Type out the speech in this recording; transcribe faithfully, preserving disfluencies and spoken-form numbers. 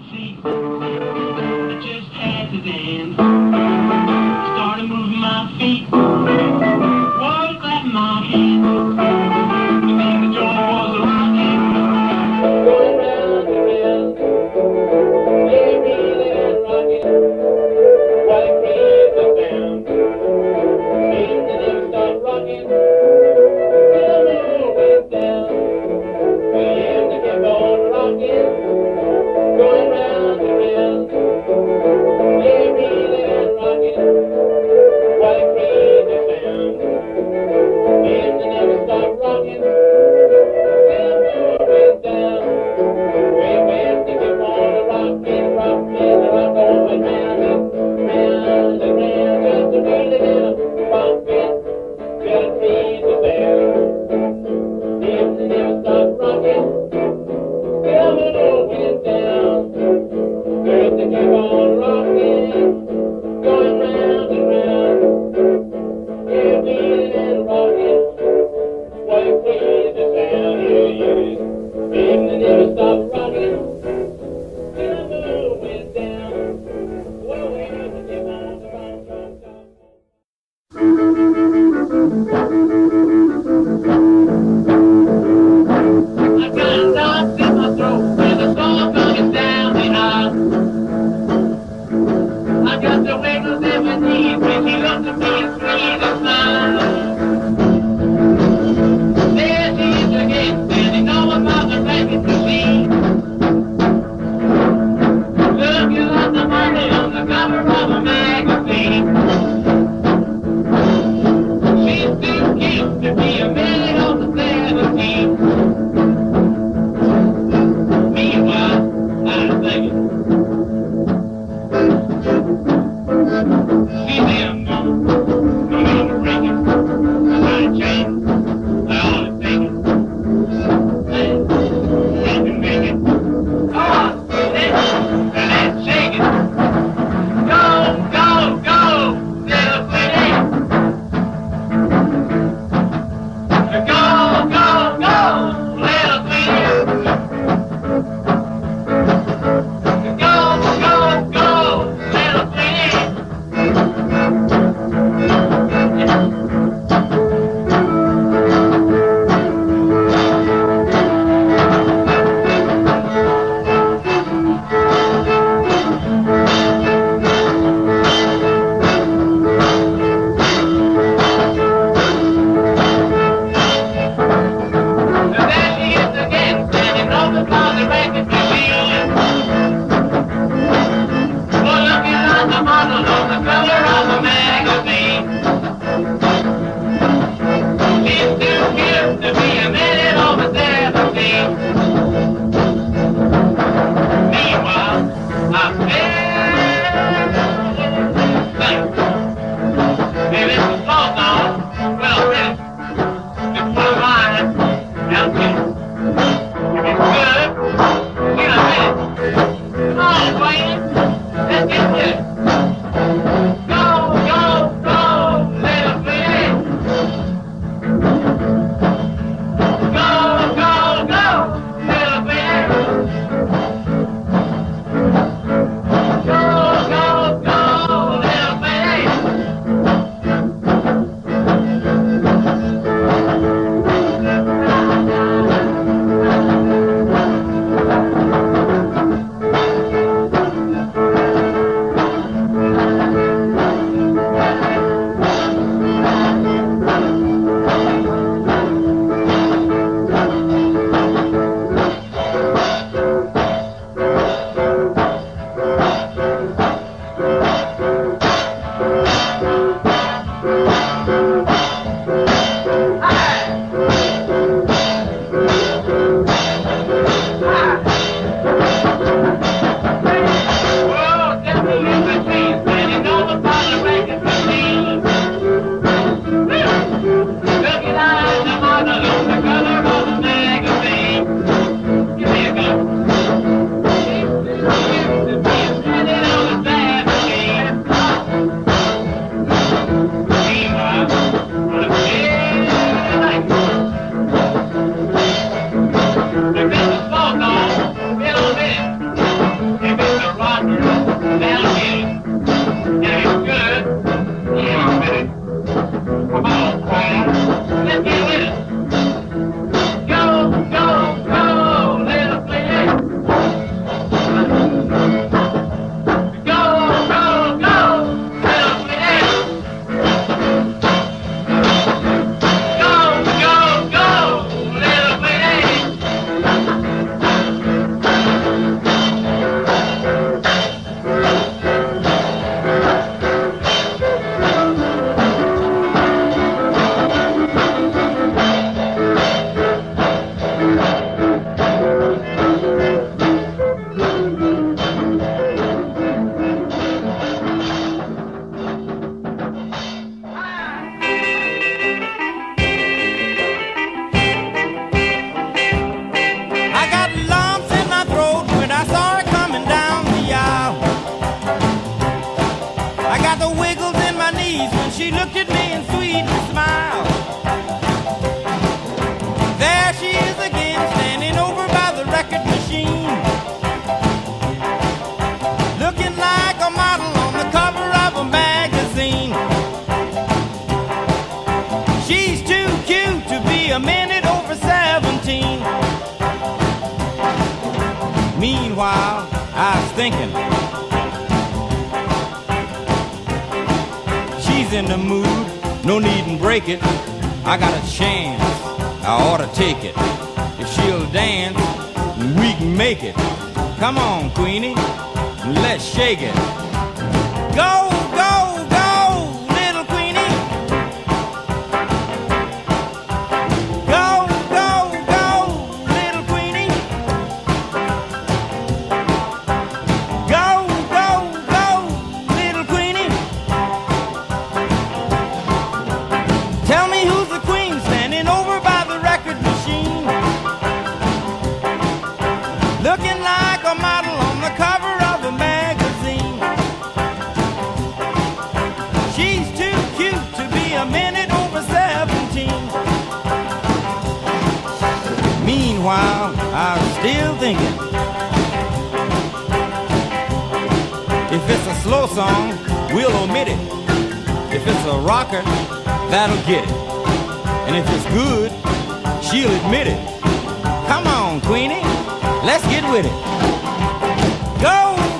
feet. I just had to dance. Started moving my feet. Was clapping my hands. I think the joint was rocking. Going round and round. They really got rocking. What a crazy sound. Made the never stop rocking. Till the moon went down. Well, they kept on rocking. Going round and round. They really looked at me and sweetly smiled. There she is again, standing over by the record machine, looking like a model on the cover of a magazine. She's too cute to be a minute over seventeen. Meanwhile, I was thinking, she's in the mood, no need to break it. I got a chance, I ought to take it. If she'll dance, we can make it. Come on, Queenie, let's shake it. Go, go, go, little Queenie. Go, go, go, little Queenie. Go, go, go, little Queenie. Tell me who's the queen standing over by the record machine, looking like a model on the cover of a magazine. She's too cute to be a minute over seventeen. Meanwhile, I'm still thinking, if it's a slow song, we'll omit it. If it's a rocker, that'll get it. And if it's good, she'll admit it. Come on, Queenie, let's get with it. Go!